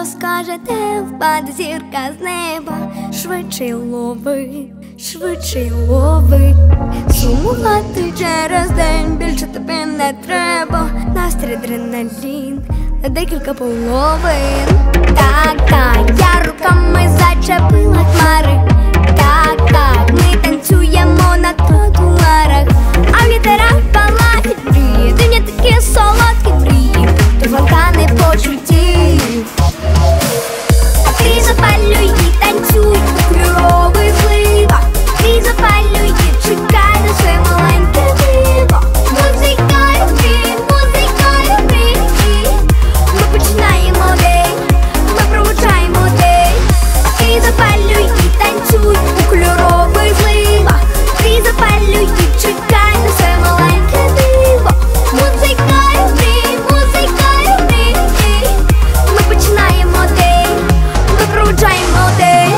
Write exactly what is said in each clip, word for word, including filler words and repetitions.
розкаже, де впаде зірка з неба. Швидше лови, швидше лови. Сумувати через день більше тобі не треба. Настрій адреналін на декілька половин. Так, так, я руками зачепила хмари. Так, так, ми танцюємо на тротуарах, а в вітерах палають мрії. Дивні такі солодкі мрії, то фонтани почуттів. А ти запалюй і танцюй у кольорових зливах. Ти запалюй і чекай на своє маленьке диво. Музикою грі, музикою грі. Ми починаємо день, ми проводжаємо день. Ти запалюй і танцюй у кольорових зливах. Ти запалюй і чекай на своє маленьке диво. Музикою грі, музикою грі. Ми починаємо день, ми проводжаємо день.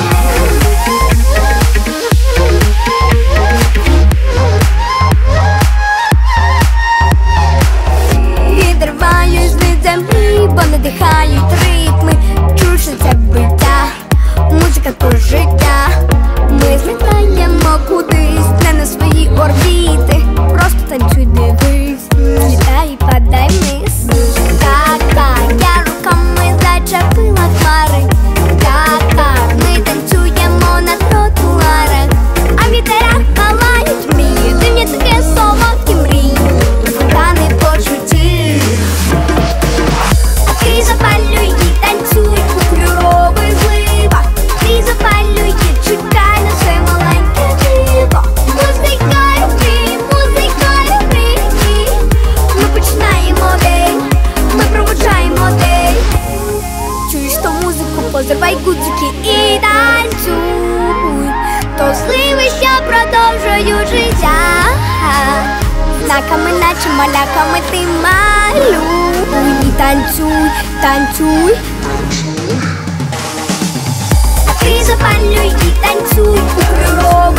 Відриваюсь від землі, бо надихають ритми. Чушиться биття, музика про життя. Ми злітаємо кудись, не на свої орбіти. Просто танцюй, дивись, літай і падай вниз. Так, так, я руками зачепила хмари. Так, так, ми танцюємо на тротуарах, а в вітерах палають мрії. Дивні такі солодкі мрії, фонтани почуттів. А ти запалюй і танцюй у кольорових зливах. Ти запалюй і чекай на своє маленьке диво. Музикою грі, музикою грі. Ми починаємо день, ми проводжаємо день. Чуєш ту музику, позривай гудзики і танцюй. То сливи, що продовжують життя. Знаками, наче маляками ти малюй. І танцюй, танцюй. А ти запалюй і танцюй у кольорових